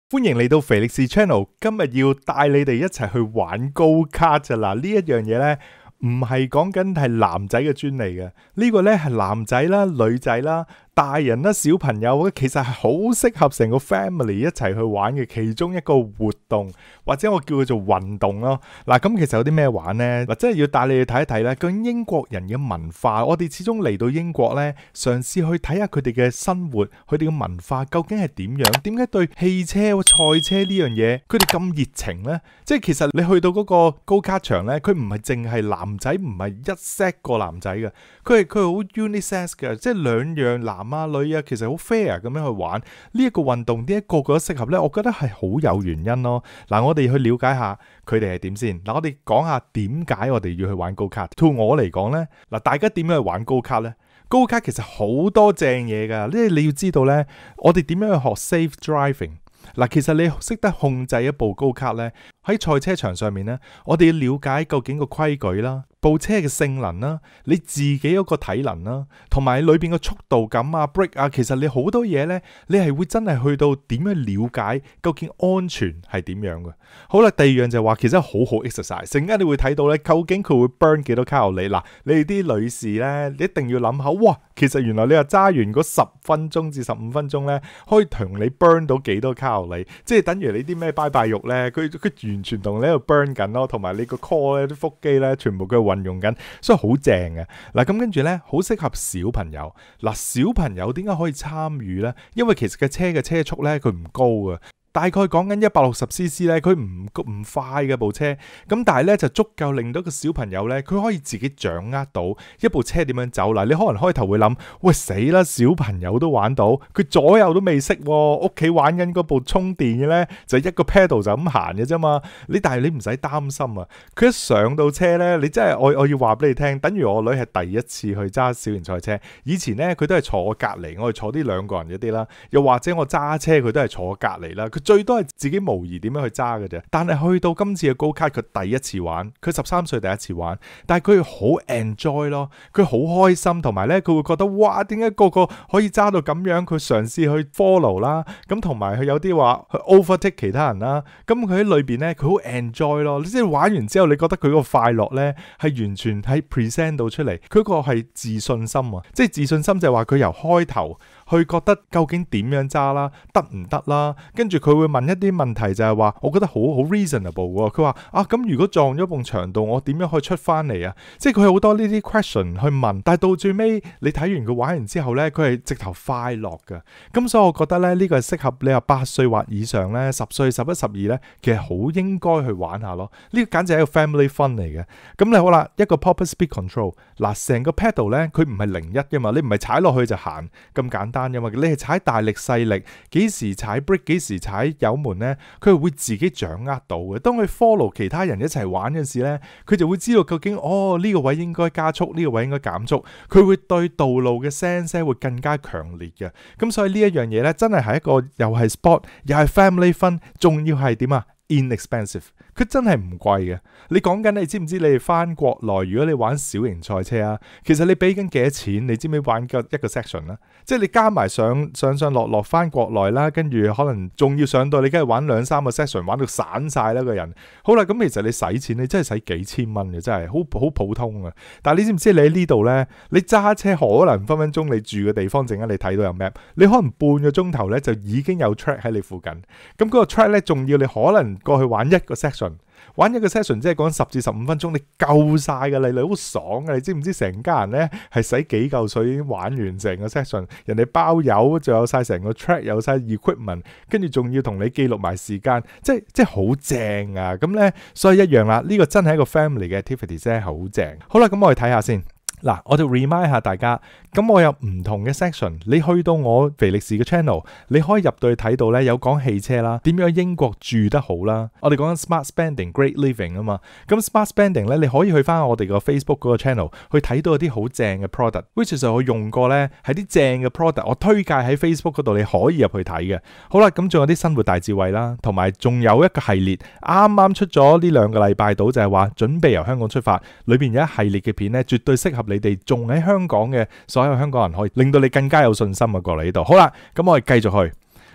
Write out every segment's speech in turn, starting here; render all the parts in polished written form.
歡迎嚟到肥力士 channel， 今日要帶你哋一齊去玩高卡咋嗱，呢一樣嘢呢，唔係講緊係男仔嘅專利嘅，呢個呢係男仔啦、女仔啦、大人啦、小朋友，其實係好適合成個 family 一齊去玩嘅其中一個活動，或者我叫佢做運動咯。嗱，咁其實有啲咩玩呢？嗱，真係要帶你去睇一睇咧，究竟英國人嘅文化，我哋始終嚟到英國呢，嘗試去睇下佢哋嘅生活，佢哋嘅文化究竟係點樣？點解對汽車、賽車呢樣嘢，佢哋咁熱情呢？即係其實你去到嗰個高卡場呢，佢唔係淨係男仔，唔係一 set 個男仔嘅，佢係好 unisex 嘅，即係兩樣男啊女啊，其實好 fair 咁樣去玩呢一個運動，點解個個都適合呢？我覺得係好有原因咯。嗱，我哋去了解下佢哋係點先。嗱，我哋講下點解我哋要去玩高卡。對我嚟講呢，嗱，大家點樣去玩高卡呢？高卡其實好多正嘢噶，你要知道呢，我哋點樣去學 safe driving。嗱，其實你識得控制一部高卡呢，喺賽車場上面呢，我哋要了解究竟個規矩啦，部車嘅性能啦，你自己嗰個體能啦，同埋裏邊嘅速度感啊、brake 啊，其實你好多嘢呢，你係會真係去到點樣了解究竟安全係點樣嘅。好啦，第二樣就係話，其實好好 exercise，陣間你會睇到呢，究竟佢會 burn 幾多卡路里。嗱，你哋啲女士呢，你一定要諗下，哇，其實原來你話揸完嗰10分鐘至15分鐘呢，可以同你 burn 到幾多卡路里，即係等於你啲咩拜拜肉呢，佢完全同你喺度 burn 緊咯，同埋你個 core 咧、啲腹肌呢，全部佢運用緊，所以好正嘅。嗱，咁跟住呢，好適合小朋友。嗱，小朋友點解可以參與呢？因為其實嘅車速呢，佢唔高嘅。大概講緊160cc 咧，佢唔快嘅部車，咁但係咧就足夠令到個小朋友咧，佢可以自己掌握到一部車點樣走。嗱，你可能開頭會諗，喂，死啦，小朋友都玩到，佢左右都未識，屋企玩緊嗰部充電嘅咧，就一個 pedal 就咁行嘅啫嘛。但係你唔使擔心啊，佢一上到車咧，你真係我要話俾你聽，等於我女係第一次去揸小型賽車，以前咧佢都係坐我隔離，我哋坐啲兩個人嗰啲啦，又或者我揸車佢都係坐我隔離啦。最多係自己模擬點樣去揸嘅啫，但係去到今次嘅高卡，佢第一次玩，佢13歲第一次玩，但係佢好 enjoy 咯，佢好開心，同埋咧佢會覺得哇，點解個個可以揸到咁樣？佢嘗試去 follow 啦，咁同埋佢有啲話去 overtake 其他人啦，咁佢喺裏邊咧佢好 enjoy 咯，即係玩完之後，你覺得佢個快樂咧係完全係 present 到出嚟，佢個係自信心啊，即係自信心就係話佢由開頭去覺得究竟點樣揸啦，得唔得啦，跟住佢會問一啲問題，就係話我覺得好 reasonable 喎。佢話啊，咁如果撞咗埲牆度，我點樣可以出翻嚟啊？即係佢好多呢啲 question 去問，但係到最尾你睇完佢玩完之後呢，佢係直頭快樂㗎。咁所以我覺得咧呢個係適合你話8歲或以上呢，10歲、11、12呢，其實好應該去玩下咯。呢個簡直係一個 family fun 嚟嘅。咁你好啦，一個 proper speed control， 嗱，成個 pedal 呢，佢唔係01㗎嘛，你唔係踩落去就行咁簡單㗎嘛，你係踩大力細力，幾時踩 brake， 幾時踩油門呢，佢係會自己掌握到嘅。當佢 follow 其他人一齊玩嘅時呢，佢就會知道究竟呢個位應該加速，呢個位應該減速，佢會對道路嘅 sense 會更加強烈嘅。咁所以呢一樣嘢呢，真係一個又係 sport 又係 family fun， 仲要係點啊？ inexpensive， 佢真係唔貴嘅。你講緊，你知唔知你哋翻國內，如果你玩小型賽車啊，其實你俾緊幾多錢？你知唔知玩一個 section 啦？即係你加埋上落翻國內啦，跟住可能仲要上到你梗係玩2-3個 section， 玩到散晒啦個人。好啦，咁其實你使錢，你真係使幾千蚊嘅，真係好普通啊。但係你知唔知你喺呢度呢？你揸車可能分分鐘你住嘅地方，陣間你睇到有 map， 你可能半個鐘頭呢就已經有 track 喺你附近。咁嗰個 track 呢，仲要你可能過去玩一個 section， 玩一個 section 即係講10至15分鐘，你夠晒㗎，你好爽㗎。你知唔知成家人呢係使幾嚿水已經玩完成個 section， 人哋包油，仲有晒成個 track， 有晒 equipment， 跟住仲要同你記錄埋時間，即係好正啊！咁呢，所以一樣啦，呢個真係一個 family 嘅 activity， 真係好正。好啦，咁我哋睇下先。嗱，我就 remind 下大家，咁我有唔同嘅 section， 你去到我肥力士嘅 channel， 你可以入到去睇到咧，有講汽車啦，點樣英國住得好啦，我哋講緊 smart spending、great living 啊嘛，咁 smart spending 咧，你可以去翻我哋個 Facebook 嗰個 channel 去睇到一啲好正嘅 product，which 就我用過咧，係啲正嘅 product， 我推介喺 Facebook 嗰度，你可以入去睇嘅。好啦，咁仲有啲生活大智慧啦，同埋仲有一個系列，啱啱出咗呢2個禮拜到，就係話準備由香港出發，裏邊有一系列嘅片咧，絕對適合你哋仲喺香港嘅所有香港人，可以令到你更加有信心啊過嚟呢度。好啦，咁我哋繼續去。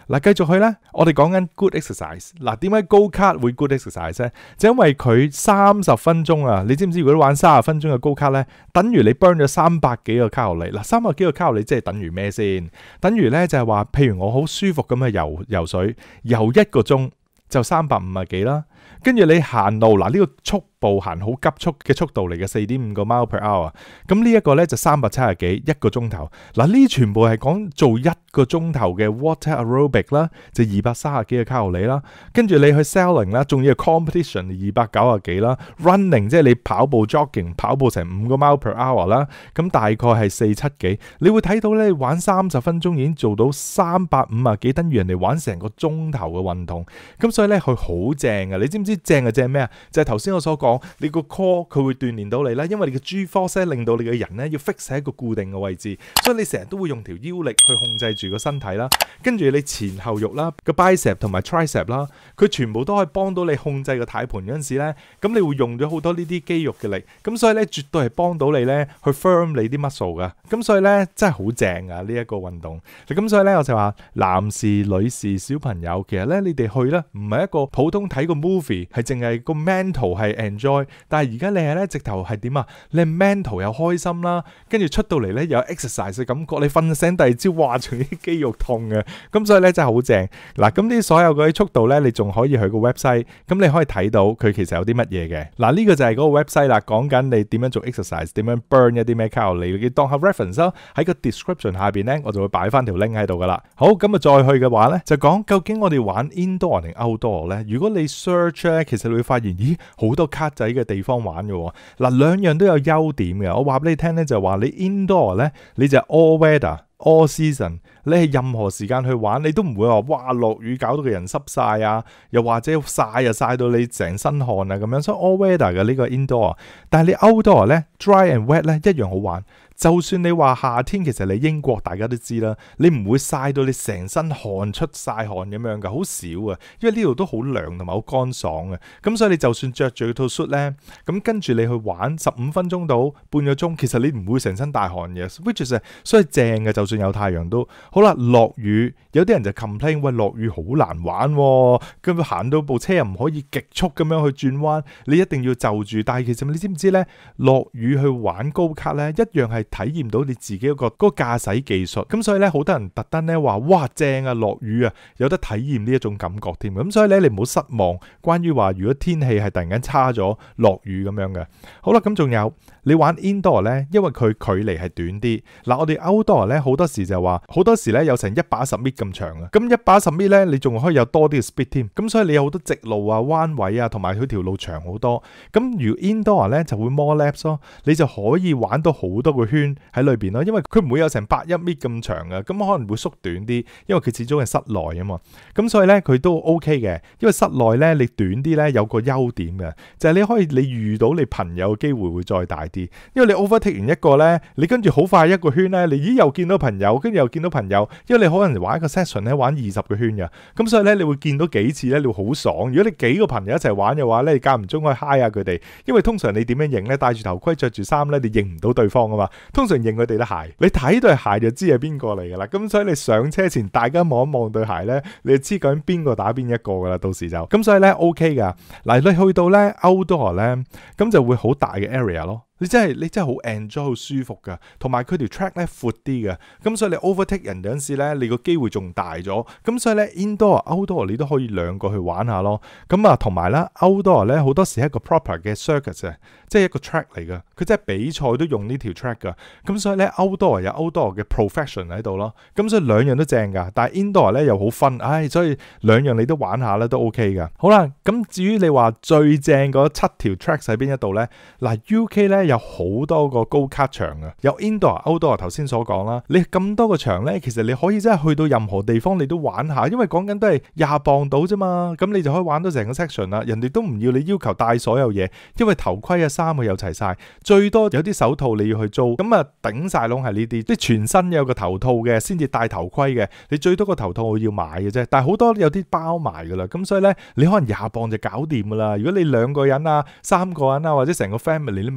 嗱，繼續去咧，我哋講緊 good exercise。嗱，點解高卡會 good exercise 咧？就因為佢30分鐘啊，你知唔知如果你玩30分鐘嘅高卡咧，等於你 burn 咗300幾個卡路里。嗱，300幾個卡路里即係等於咩先？等於咧就係話，譬如我好舒服咁去游水，游1個鐘就350幾啦。跟住你行路，嗱，呢個速步行好急速嘅速度嚟嘅，4.5個 mile per hour。咁呢一個咧就370幾1個鐘頭。嗱，呢全部係講做1個鐘頭嘅 water aerobic 啦，就230幾個卡路里啦。跟住你去 sailing 啦，仲要 competition 290幾啦。running 即係你跑步 jogging 跑步成5個 mile per hour 啦。咁大概係470幾。你會睇到咧，玩30分鐘已經做到350幾，等於人哋玩成個鐘頭嘅運動。咁所以咧佢好正嘅，你知唔知正係正咩啊？就係頭先我所講，你個 core 佢會鍛鍊到你啦，因為你嘅 G force 令到你嘅人咧要 fix 喺一個固定嘅位置，所以你成日都會用條腰力去控制住個身體啦。跟住你前後肉啦，個 bicep 同埋 tricep 啦，佢全部都可以幫到你控制個軚盤嗰陣時咧，咁你會用咗好多呢啲肌肉嘅力，咁所以咧絕對係幫到你咧去 firm 你啲 muscle 噶。咁所以咧真係好正啊呢一個運動。咁所以咧我就話男士、女士、小朋友，其實咧你哋去咧唔係一個普通睇個 movie，係淨係個 mental 係 enjoy， 但係而家你係咧直頭係點啊？你 mental 又開心啦，跟住出到嚟咧有 exercise 嘅感覺，你瞓醒第二朝哇，仲啲肌肉痛嘅，咁所以咧真係好正。嗱，咁啲所有嗰啲速度咧，你仲可以去個 website， 咁你可以睇到佢其實有啲乜嘢嘅。嗱，呢個就係嗰個 website 啦，講緊你點樣做 exercise， 點樣 burn 一啲咩卡路里，你當下 reference 咯。喺個 description 下邊咧，我就會擺翻條 link 喺度噶啦。好，咁啊再去嘅話咧，就講究竟我哋玩 indoor 定 outdoor 咧？如果你 search 咧，其實你會發現，咦，好多卡仔嘅地方玩嘅。嗱，兩樣都有優點嘅。我話俾你聽咧，就話你 indoor 咧，你就 all weather。all season， 你係任何時間去玩，你都唔會話哇落雨搞到個人濕晒啊，又或者曬啊曬到你成身汗啊咁樣，所以 all weather 嘅呢個 indoor。但係你 outdoor 咧 ，dry and wet 咧一樣好玩。就算你話夏天，其實你英國大家都知啦，你唔會曬到你成身汗出晒汗咁樣噶，好少啊，因為呢度都好涼同埋好乾爽嘅。咁所以你就算着住套 suit 咧，咁跟住你去玩15分鐘到半個鐘，其實你唔會成身大汗嘅 ，which is 所以正嘅。就算有太陽都好啦。落雨有啲人就 complain， 喂，落雨好難玩喎，咁行到部車又唔可以極速咁樣去轉彎，你一定要就住。但係其實你知唔知咧，落雨去玩高卡咧，一樣係體驗到你自己嗰個駕駛技術。咁所以咧，好多人特登咧話，哇正啊，落雨啊，有得體驗呢一種感覺添。咁所以咧，你唔好失望。關於話如果天氣係突然間差咗，落雨咁樣嘅。好啦，咁仲有你玩 indoor 咧，因為佢距離係短啲。嗱，我哋 outdoor 咧好多時就話，好多時咧有成110米咁長啊。咁110米咧，你仲可以有多啲嘅 speed 添。咁所以你有好多直路啊、彎位啊，同埋佢條路長好多。咁如 indoor 咧就會 more laps 咯，你就可以玩到好多個圈喺裏邊咯。因為佢唔會有成81米咁長嘅，咁可能會縮短啲，因為佢始終係室內啊嘛。咁所以咧佢都 OK 嘅，因為室內咧你短啲咧有個優點嘅，就係你可以你遇到你朋友嘅機會會再大啲。因為你 overtake 完一個咧，你跟住好快一個圈咧，你又見到朋友，跟住又見到朋友，因為你可能玩一個 session 咧玩20個圈嘅，咁所以咧你會見到幾次咧，你會好爽。如果你幾個朋友一齊玩嘅話咧，你間唔中可以 hi 下佢哋，因為通常你點樣認咧，戴住頭盔着住衫咧，你認唔到對方噶嘛。通常認佢哋啲鞋，你睇對鞋就知係邊個嚟噶啦。咁所以你上車前大家望一望對鞋咧，你就知究竟邊個打邊一個噶啦。到時就咁，所以咧 OK 噶。嗱，你去到咧 outdoor 咧，咁就會好大嘅 area 咯。你真係好 enjoy 好舒服噶，同埋佢條 track 咧闊啲嘅，咁所以你 overtake 人嗰陣時咧，你個機會仲大咗。咁所以咧 indoor、outdoor 你都可以兩個去玩下咯。咁啊，同埋咧 outdoor 咧好多時係一個 proper 嘅 circuit 啊，即係一個 track 嚟噶，佢真係比賽都用呢條 track 噶。咁所以咧 outdoor 有 outdoor 嘅 profession 喺度咯。咁所以兩樣都正噶，但係 indoor 咧又好分，所以兩樣你都玩下咧都 OK 噶。好啦，咁至於你話最正嗰7條 track 喺邊一度咧？嗱 UK 咧有好多個高卡場啊，有 indoor、outdoor 頭先所講啦。你咁多個場咧，其實你可以真係去到任何地方你都玩下，因為講緊都係20磅到啫嘛。咁你就可以玩到成個 section 啦。人哋都唔要你要求帶所有嘢，因為頭盔啊、衫啊有齊晒，最多有啲手套你要去租。咁啊頂晒窿係呢啲，即係全身有個頭套嘅先至戴頭盔嘅。你最多個頭套我要買嘅啫，但係好多有啲包埋噶啦。咁所以咧，你可能20磅就搞掂噶啦。如果你2個人啊、3個人啊，或者成個 family，你咪玩下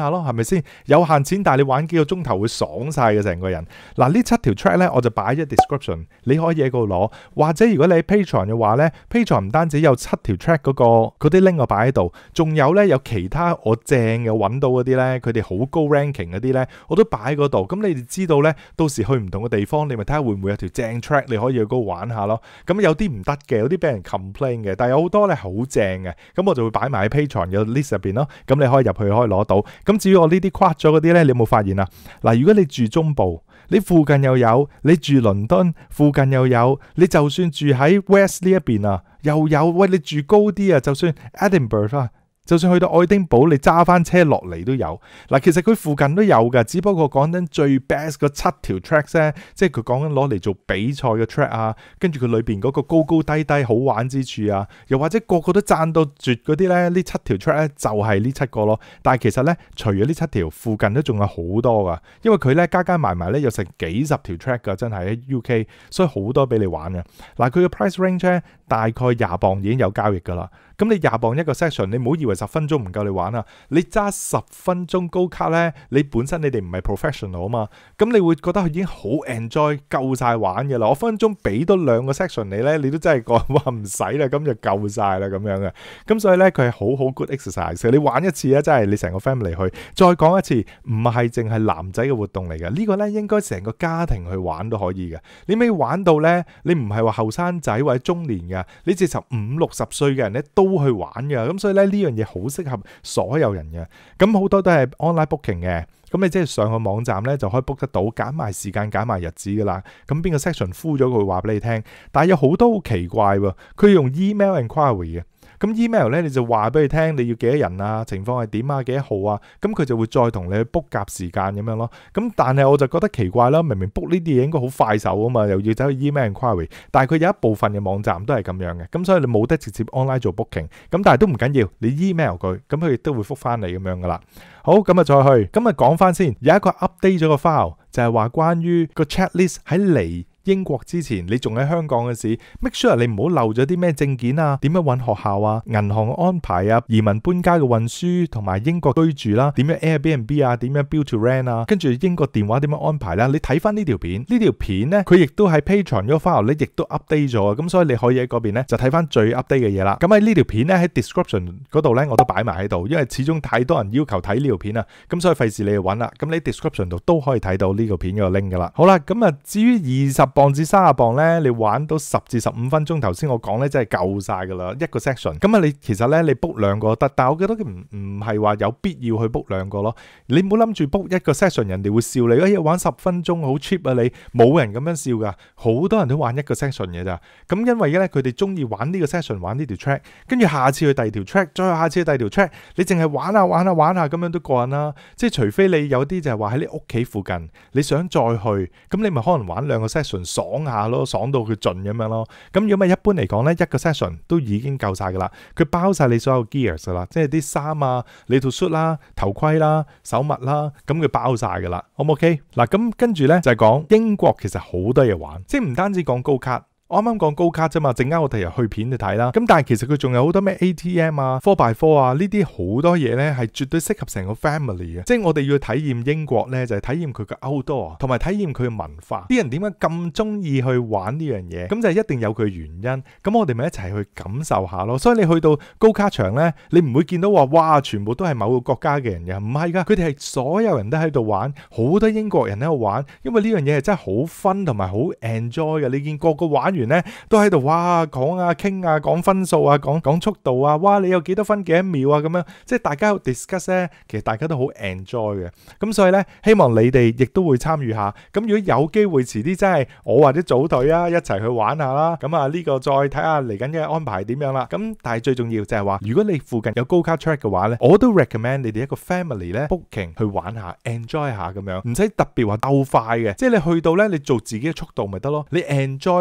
下咯，係咪先？有限錢，但係你玩幾個鐘頭會爽晒嘅成個人。嗱，呢7條 track 咧，我就擺咗 description， 你可以喺嗰度攞。或者如果你喺 Patreon 嘅話咧 ，Patreon 唔單止有7條 track 嗰啲 link 我擺喺度，仲有咧有其他我正嘅揾到嗰啲咧，佢哋好高 ranking 嗰啲咧，我都擺喺嗰度。咁你哋知道咧，到時去唔同嘅地方，你咪睇下會唔會有條正 track 你可以去嗰度玩下咯。咁有啲唔得嘅，有啲俾人 complain 嘅，但係有好多咧好正嘅，咁我就會擺埋喺 Patreon 嘅 list 入邊咯。咁你可以入去可以攞到。咁至於我呢啲跨咗嗰啲咧，你有冇發現啊？嗱，如果你住中部，你附近又有，你住倫敦附近又有，你就算住喺 West 呢一邊啊，又有。喂，你住高啲啊，就算 Edinburgh 啊，就算去到愛丁堡，你揸翻車落嚟都有。嗱，其實佢附近都有㗎，只不過講緊最 best 嗰7條 track 咧，即係佢講緊攞嚟做比賽嘅 track 啊，跟住佢裏邊嗰個高高低低好玩之處啊，又或者個個都讚到絕嗰啲咧，呢7條 track 咧就係呢7個咯。但係其實咧，除咗呢7條，附近都仲有好多㗎，因為佢咧加埋咧有成幾十條 track 㗎，真係喺 UK， 所以好多俾你玩嘅。嗱，佢嘅 price range 咧大概$20已經有交易㗎啦。咁你$20一個 session， 你唔好以為10分鐘唔夠你玩啊！你揸10分鐘高卡咧，你本身你哋唔係 professional 啊嘛，咁你會覺得佢已經好 enjoy 夠晒玩嘅啦。我分分鐘俾多2個 session 你咧，你都真係講話唔使啦，咁就夠晒啦咁樣嘅。咁所以咧，佢係好 good exercise。你玩一次咧，真係你成個 family 去。再講一次，唔係淨係男仔嘅活動嚟嘅，呢個咧應該成個家庭去玩都可以嘅。你咪玩到咧，你唔係話後生仔或者中年嘅，你接受50-60歲嘅人咧都去玩嘅。咁所以咧，呢樣嘢好適合所有人嘅。咁好多都係 online booking 嘅。咁你即係上個網站咧就可以 book 得到，揀埋時間揀埋日子噶啦。咁邊個 section full 咗佢會話俾你聽。但係有好多好奇怪喎，佢用 email inquiry 嘅。咁 email 咧你就話俾佢聽你要幾多人啊，情況係點啊，幾多號啊，咁佢就會再同你去 book 夾時間咁樣咯。咁但係我就覺得奇怪啦，明明 book 呢啲嘢應該好快手啊嘛，又要走去 email inquiry， 但係佢有一部分嘅網站都係咁樣嘅，咁所以你冇得直接 online 做 booking， 咁但係都唔緊要，你 email 佢，咁佢亦都會覆翻你咁樣噶啦。好，咁啊再去，咁啊講翻先，有一個 update 咗個 file， 就係話關於個 checklist 喺嚟英國之前，你仲喺香港嘅時 ，make sure 你唔好漏咗啲咩證件啊，點樣揾學校啊，銀行安排啊，移民搬家嘅運輸同埋英國居住啦，點樣 Airbnb 啊，點樣 build to rent 啊，跟住英國電話點樣安排啦，你睇翻呢條片，呢條片咧佢亦都喺 Patreon 嗰個 file 咧，亦都 update 咗，咁所以你可以喺嗰邊咧就睇翻最 update 嘅嘢啦。咁喺呢條片咧喺 description 嗰度咧我都擺埋喺度，因為始終太多人要求睇呢條片啊，咁所以費事你去揾啦。咁你 description 度都可以睇到呢個片嗰個 link 噶啦。好啦，咁啊至於20磅至30磅咧，你玩到10至15分鐘，頭先我講咧真係夠晒噶啦，一個 section。咁啊，你其實咧你 book 2個得，但係我覺得唔係話有必要去 book 2個咯。你唔好諗住 book 一個 session， 人哋會笑你，哎玩10分鐘好 cheap 啊你，冇人咁樣笑噶，好多人都玩一個 section 嘅咋。咁因為咧佢哋中意玩呢個 session， 玩呢條 track， 跟住下次去第2條 track， 再下次去第2條 track， 你淨係玩下咁樣都過癮啦。即係除非你有啲就係話喺你屋企附近，你想再去，咁你咪可能玩2個 session 爽下咯，爽到佢盡咁樣咯。咁如果咪一般嚟講咧，一個 session 都已經夠晒噶啦，佢包晒你所有 gears 噶啦，即係啲衫啊、你套 suit 啦、頭盔啦、手襪啦，咁佢包晒噶啦。好唔 OK？ 嗱，咁跟住咧就係講英國其實好多嘢玩，即係唔單止講高卡。我啱啱講高卡啫嘛，陣間我哋又去片去睇啦。咁但係其實佢仲有好多咩 ATM 啊、4x4 啊呢啲好多嘢咧，係絕對適合成個 family 嘅。即係我哋要體驗英國咧，就係體驗佢嘅 outdoor， 同埋體驗佢嘅文化。啲人點解咁中意去玩呢樣嘢？咁就係一定有佢原因。咁我哋咪一齊去感受下咯。所以你去到高卡場咧，你唔會見到話哇，全部都係某個國家嘅人嘅，唔係噶，佢哋係所有人都喺度玩，好多英國人喺度玩，因為呢樣嘢係真係好 fun 同埋好 enjoy 嘅。你見個個玩完咧都喺度哇講啊傾啊講分數啊講速度啊，哇你有幾多分幾多秒啊咁樣，即係大家有 discuss 咧，其實大家都好 enjoy 嘅。咁所以咧，希望你哋亦都會參與下。咁如果有機會遲啲真係我或者組隊啊一齊去玩下啦。咁啊呢個再睇下嚟緊嘅安排點樣啦。咁但係最重要就係話，如果你附近有高卡 track 嘅話咧，我都 recommend 你哋一個 family 咧 booking 去玩下 enjoy 下咁樣，唔使特別話鬥快嘅，即係你去到咧你做自己嘅速度咪得咯，你 enjoy 咪得咯。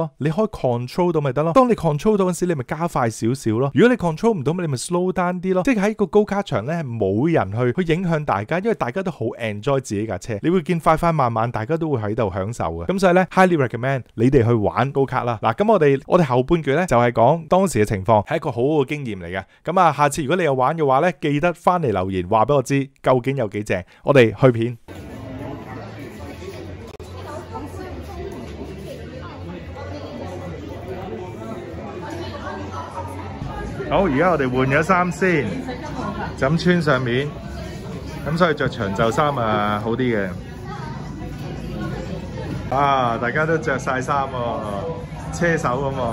咯，你可以 control 到咪得咯。當你 control 到嗰時，你咪加快少少咯。如果你 control 唔到，你咪 slow down 啲咯。即係喺個高卡場咧，係冇人去影響大家，因為大家都好 enjoy 自己架車。你會見快快慢慢，大家都會喺度享受嘅。咁所以咧 ，highly recommend 你哋去玩高卡啦。嗱，咁我哋後半句咧就係講當時嘅情況，係一個好好嘅經驗嚟嘅。咁啊，下次如果你有玩嘅話咧，記得翻嚟留言話俾我知究竟有幾正。我哋去片。好，而家我哋換咗衫先，就咁穿上面，咁所以着長袖衫啊好啲嘅。啊，大家都着晒衫喎，車手咁喎。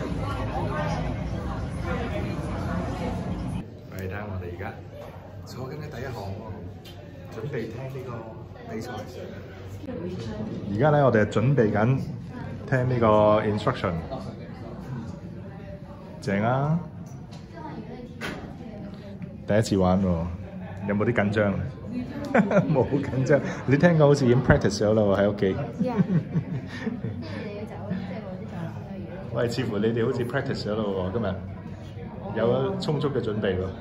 你睇下我哋而家坐緊喺第一行喎，準備聽呢個比賽。而家咧，我哋係準備緊聽呢個 instruction， 正啊！第一次玩喎，有冇啲緊張？冇緊張，你聽過好似已經 practice 咗啦喎喺屋企。喂，似乎你哋好似 practice 咗啦喎，今日有充足嘅準備喎。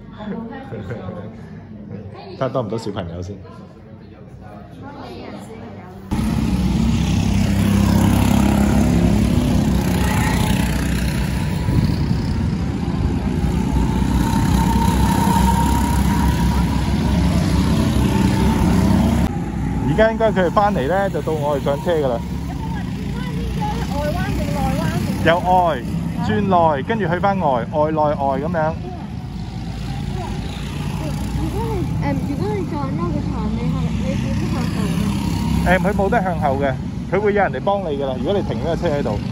睇下多唔多小朋友先。而家應該佢哋翻嚟咧，就到我哋上車噶啦。外彎定內彎？由外轉內，跟住去翻外，外內外咁樣。如果你撞咗個牆，你點向後嘅？佢冇得向後嘅，佢會有人嚟幫你噶啦。如果你停咗個車喺度。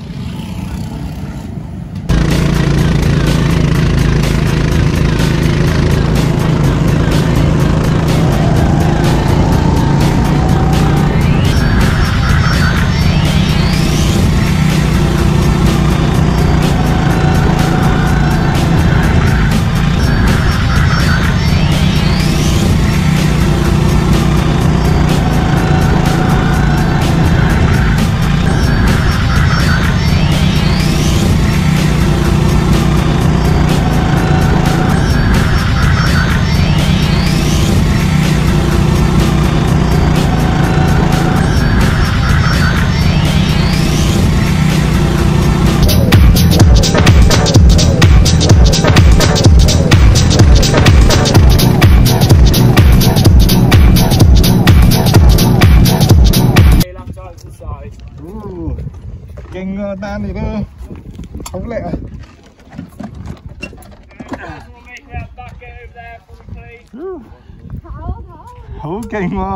勁啊，丹尼都好叻啊！好勁喎！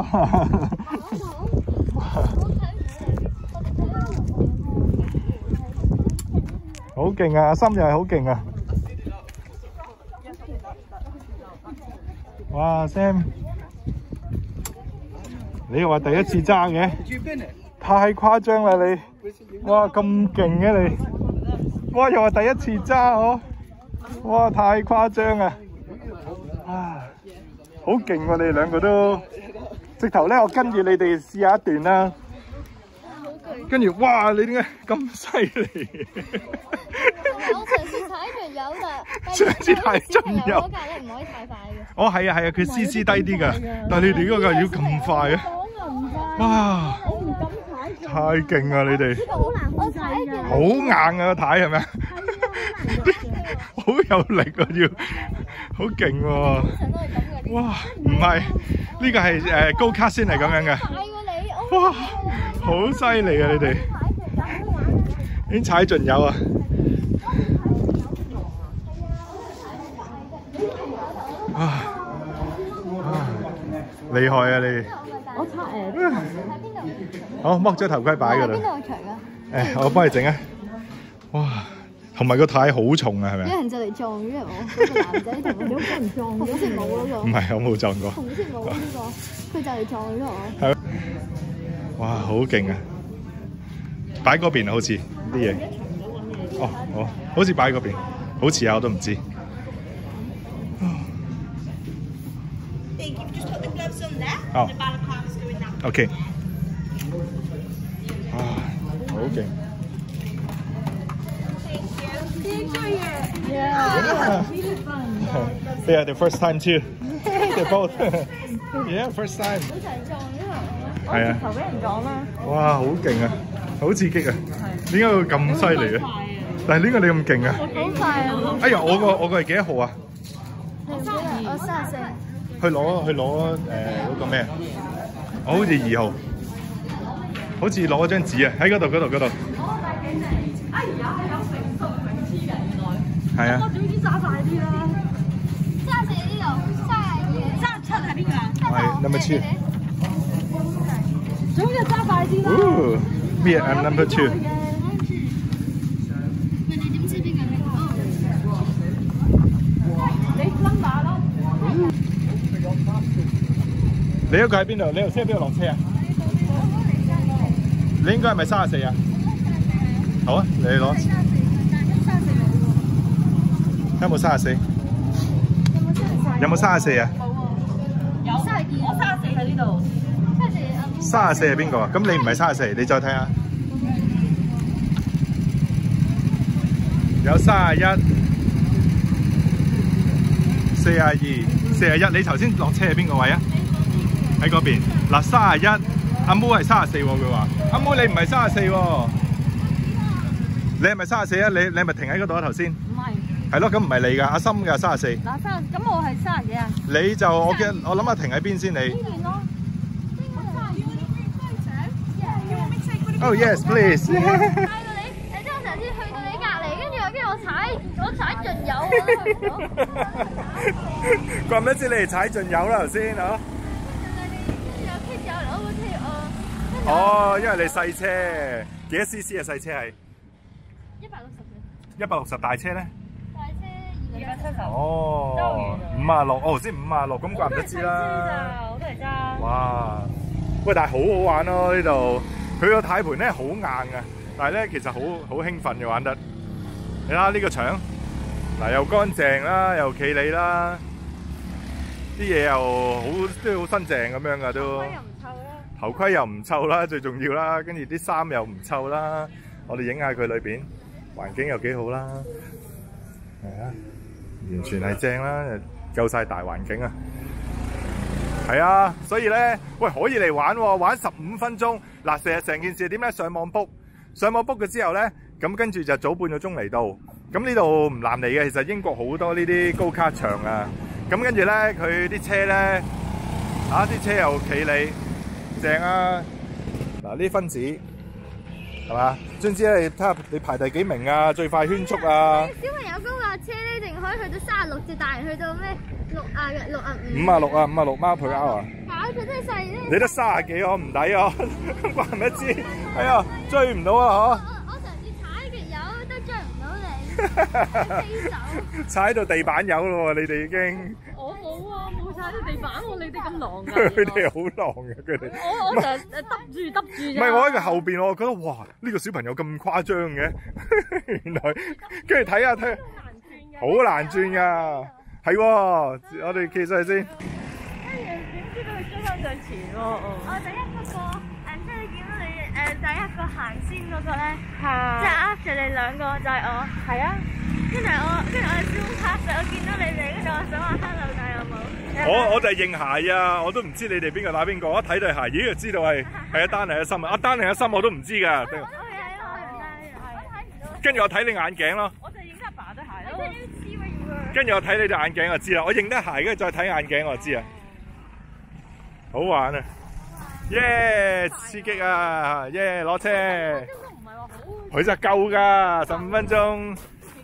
好勁啊！阿心又係好勁啊！哇 ，Sam， 你又話第一次揸嘅？太誇張啦你！哇，咁勁嘅你！哇，又話第一次揸嗬！哇，太誇張啊！啊，好勁喎！你哋兩個都，直頭咧，我跟住你哋試下一段啦。跟住，哇！你點解咁犀利？ 我上次踩盡油㗎， 上次踩盡油。 嗰架咧唔可以太快嘅。 哦，係啊係啊，佢CC低啲㗎，但係你哋嗰個要咁快啊！哇！太勁啊！你哋好硬啊個軚係咪啊？好有力啊要，好勁喎！哇，唔係呢個係高卡先係咁樣嘅。哇，好犀利啊！你哋已經踩盡油啊！厲害啊你！ 我擦好，剝咗頭盔擺㗎啦。 邊度除啊？ 我幫你整啊！哇，同埋個軚好重啊，係咪？ 有人就嚟撞咗我，嗰個男仔同我俾人撞咗，先冇嗰個。 唔係，我冇撞過。 紅色冇呢個，佢就嚟撞咗我。 係。哇，好勁啊！擺嗰邊好似啲嘢。哦，哦，好似擺嗰邊，好似啊，我都唔知。哦。OK。哇，好勁！ enjoy it. Yeah. Really fun. Yeah, the first time too. They both. Yeah, first time. 好齊撞因為係啊， 頭俾人撞啦。 哇，好勁啊，好刺激啊！點解會咁犀利嘅？但係呢個你咁勁啊！ 好快啊！ 哎呀，我個係幾多號啊？ 我34。 去攞嗰個咩啊？我好似2號，好似攞咗張紙啊！喺嗰度。係啊。 總之揸快啲啦。34呢度，32、37係邊個啊？ 係 number 2。 總之揸快啲啦。 哦，me I'm number 2。 喂，你點知邊個係邊個？你 number 咯。 你嗰個喺邊度？你頭先喺邊度落車啊？你應該係咪34啊？好啊，你攞。有冇34？有冇34啊？ 有32，我34喺呢度。 34係邊個啊？咁你唔係34，你再睇下。有31、42、41。你頭先落車係邊個位啊？喺嗰邊。嗱，31，阿妹係34喎，佢話。阿妹你唔係34喎。你係咪34啊？你係咪停喺嗰度啊？頭先。 唔係。 係咯，咁唔係你㗎，阿森㗎34。 嗱咁我係30幾啊？ 你就我諗下停喺邊先你。 呢邊咯。 Oh yes, please 帶到你，即係我上次去到你隔離，跟住我踩盡油啊！ 怪唔得知你哋踩盡油啦頭先嚇。哦，因為你細車，幾多 CC 啊細車係？160大車咧？ 大車270。 哦，56，哦先56，咁怪唔得知啦。 我都係揸。 哇！喂，但係好好玩咯呢度。佢個軚盤咧好硬嘅，但係咧其實好興奮嘅玩得。你睇下呢個牆，嗱又乾淨啦，又企理啦，啲嘢又都好新淨咁樣噶都。頭盔又唔臭啦，最重要啦，跟住啲衫又唔臭啦。我哋影下佢裏邊，環境又幾好啦。係啊，完全係正啦，夠晒大環境啊！係啊，所以咧，喂可以嚟玩喎，玩15分鐘。嗱，成件事點咧？上網 book 嘅之後咧，咁跟住就早半個鐘嚟到。咁呢度唔難嚟嘅，其實英國好多呢啲高卡場啊。咁跟住咧，佢啲車咧，啲車又企理，正啊！嗱，呢啲分子係嘛？總之咧，睇下你排第幾名啊，最快圈速啊！ 小朋友嗰架車咧，淨可以去到36隻，大人去到咩65。 56啊，56 mile per hour 啊！ 搞錯真係細咧！ 你得30幾我唔抵啊！怪唔得知，哎呀，追唔到啊！ 我上次踩極油都追唔到你，飛走！ 踩到地板油咯喎，你哋已經。 我冇啊，冇踩到地板喎，你哋咁狼㗎！ 佢哋好狼嘅，佢哋。 我成日揼住。 唔係我喺佢後邊，我覺得哇，呢個小朋友咁誇張嘅，原來跟住睇下，好難轉㗎，係喎，我哋企上去先。 點知道佢追翻上前喎？我第一個即係見到你第一個行先嗰個咧，即係呃住你兩個就係我。係啊。跟住我係 zoom pass，我見到你哋，跟住我想話 hello，但係有冇？我就係認鞋啊！我都唔知你哋邊個打邊個，一睇對鞋，咦就知道係阿丹定阿森啊！阿丹定阿森我都唔知㗎。我睇唔到。跟住我睇你眼鏡咯。我就認得阿爸對鞋咯。跟住我睇你對眼鏡就知啦。我認得鞋，跟住再睇眼鏡我就知啊。好玩啊！耶！刺激啊！耶！攞車。佢就夠㗎，15分鐘。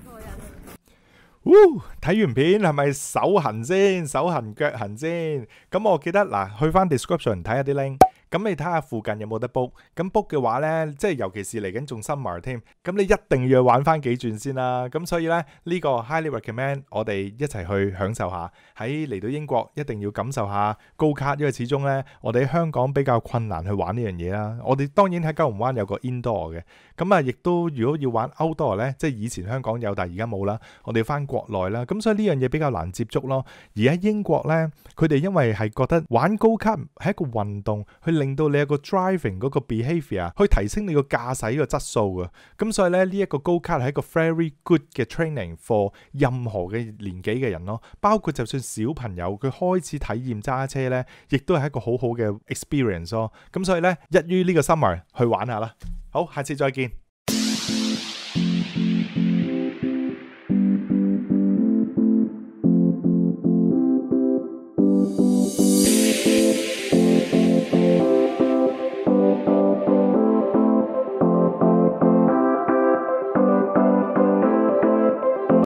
睇完片係咪手痕先？手痕腳痕先？咁我記得嗱，去翻 description 睇下啲 link。咁你睇下附近有冇得 book。咁 book 嘅話呢，即係尤其是嚟緊仲 summer 添。咁你一定要玩翻幾轉先啦。咁所以呢，呢個 highly recommend 我哋一齊去享受下。喺嚟到英國一定要感受下高卡，因為始終呢，我哋喺香港比較困難去玩呢樣嘢啦。我哋當然喺九龍灣有個 indoor 嘅。咁啊，亦都如果要玩 outdoor 呢，即係以前香港有，但係而家冇啦。我哋要翻國內啦。咁所以呢樣嘢比較難接觸咯。而喺英國呢，佢哋因為係覺得玩高卡係一個運動，去令到你有個 driving 嗰個 behaviour， 去提升你個駕駛個質素嘅。咁所以咧呢一個 Go Kart 係一個 very good 嘅 training for 任何嘅年紀嘅人咯，包括就算小朋友佢開始體驗揸車咧，亦都係一個好好嘅 experience 咯。咁所以咧，一於呢個 summer 去玩下啦。好，下次再見。